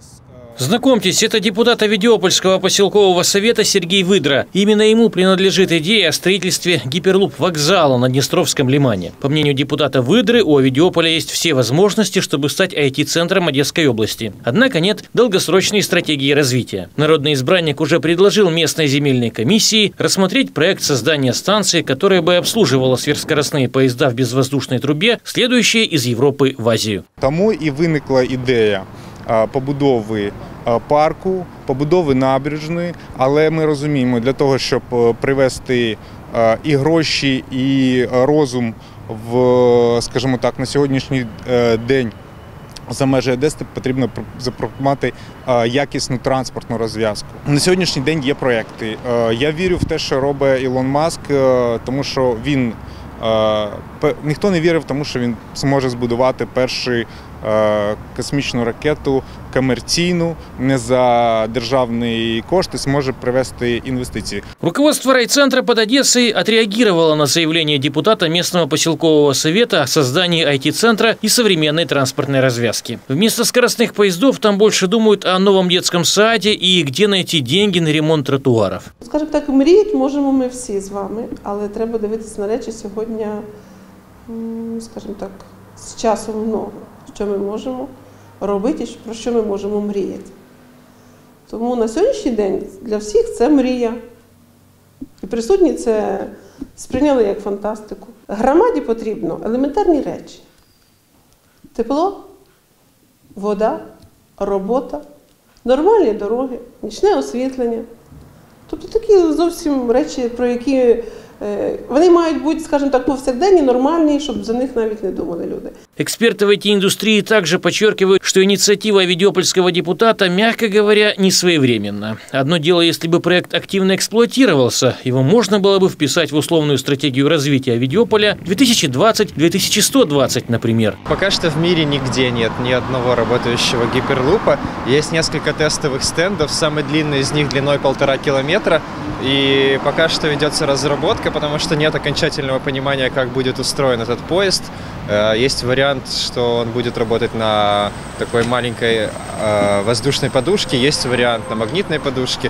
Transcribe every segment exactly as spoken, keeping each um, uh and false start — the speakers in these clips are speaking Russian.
Знакомьтесь, это депутат Авидиопольского поселкового совета Сергей Выдра. Именно ему принадлежит идея о строительстве гиперлуп-вокзала на Днестровском лимане. По мнению депутата Выдры, у Авидиополя есть все возможности, чтобы стать ай ти-центром Одесской области. Однако нет долгосрочной стратегии развития. Народный избранник уже предложил местной земельной комиссии рассмотреть проект создания станции, которая бы обслуживала сверхскоростные поезда в безвоздушной трубе, следующие из Європи в Азію. Тому і виникла ідея побудови парку, побудови набережної, але ми розуміємо, для того, щоб привести і гроші, і розум в, скажімо так, на сьогоднішній день за межі Одеси потрібно запропонувати якісну транспортну розв'язку. На сьогоднішній день є проекти. Я вірю в те, що робить Ілон Маск, тому що він ніхто не вірив, тому що він зможе збудувати першу космічну ракету комерційну, не за державные кошты, сможет привести инвестиции. Руководство райцентра под Одессой отреагировало на заявление депутата местного поселкового совета о создании ай ти-центра и современной транспортной развязки. Вместо скоростных поездов там больше думают о новом детском саде и где найти деньги на ремонт тротуаров. Скажімо так, мріяти можемо ми всі з вами, але треба дивитися на речі сьогодні, скажімо так, з часом в ногу. Що ми можемо робити, про що ми можемо мріяти. Тому на сьогоднішній день для всіх це мрія. І присутні це сприйняли як фантастику. Громаді потрібно елементарні речі. Тепло, вода, робота, нормальні дороги, нічне освітлення. Тобто такі зовсім речі, про які вони мають бути, скажімо так, повсякденні, нормальні, щоб за них навіть не думали люди. Эксперты в ай ти-индустрии также подчеркивают, что инициатива авидиопольского депутата, мягко говоря, не своевременна. Одно дело, если бы проект активно эксплуатировался, его можно было бы вписать в условную стратегию развития Авидиополя две тысячи двадцать — две тысячи сто двадцать, например. Пока что в мире нигде нет ни одного работающего гиперлупа. Есть несколько тестовых стендов, самый длинный из них длиной полтора километра. И пока что ведется разработка, потому что нет окончательного понимания, как будет устроен этот поезд. Есть вариант, что он будет работать на такой маленькой воздушной подушке, есть вариант на магнитной подушке.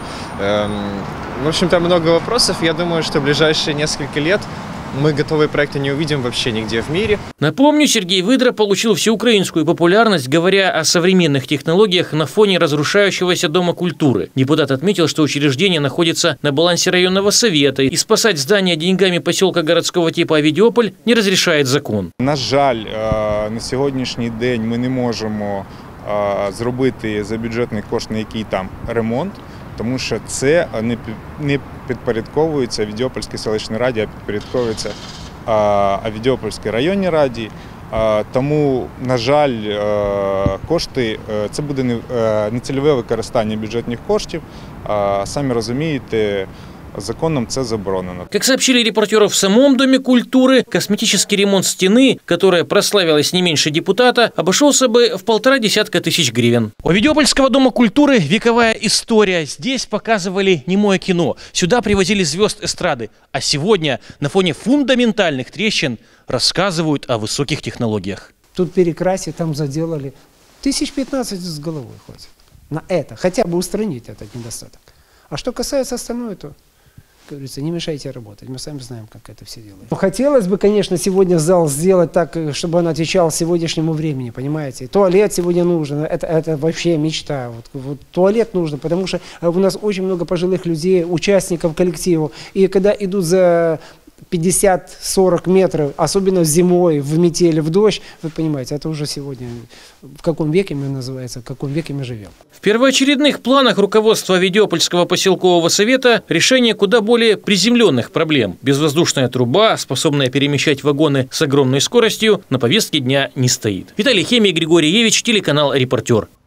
В общем, там много вопросов. Я думаю, что в ближайшие несколько лет мы готовые проекты не увидим вообще нигде в мире. Напомню, Сергей Выдра получил всеукраинскую популярность, говоря о современных технологиях на фоне разрушающегося Дома культуры. Депутат отметил, что учреждение находится на балансе районного совета, и спасать здание деньгами поселка городского типа Авидиополь не разрешает закон. На жаль, на сьогоднішній день ми не можемо зробити за бюджетний кошт який там ремонт, тому що це не підпорядковується Авідіопольській селищній раді, а підпорядковується Авідіопольській районній раді. Тому, на жаль, кошти – це буде нецільове використання бюджетних коштів. Самі розумієте, законом это заборонено. Как сообщили репортеры в самом Доме культуры, косметический ремонт стены, которая прославилась не меньше депутата, обошелся бы в полтора десятка тысяч гривен. У Авидиопольского Дома культуры вековая история. Здесь показывали немое кино. Сюда привозили звезд эстрады. А сегодня на фоне фундаментальных трещин рассказывают о высоких технологиях. Тут перекрасили, там заделали. Тысяч пятнадцать с головой хватит на это. Хотя бы устранить этот недостаток. А что касается остального, то... Как говорится, не мешайте работать, мы сами знаем, как это все делают. Хотелось бы, конечно, сегодня зал сделать так, чтобы он отвечал сегодняшнему времени, понимаете. Туалет сегодня нужен, это, это вообще мечта. Вот, вот, туалет нужно, потому что у нас очень много пожилых людей, участников коллектива. И когда идут за пятьдесят — сорок метров, особенно зимой, в метель, в дождь, вы понимаете, это уже сегодня, в каком веке мы называется, в каком веке мы живем. В первоочередных планах руководства Авидиопольского поселкового совета решение куда более приземленных проблем. Безвоздушная труба, способная перемещать вагоны с огромной скоростью, на повестке дня не стоит. Виталий Хемий, Григорий Евич, телеканал «Репортер».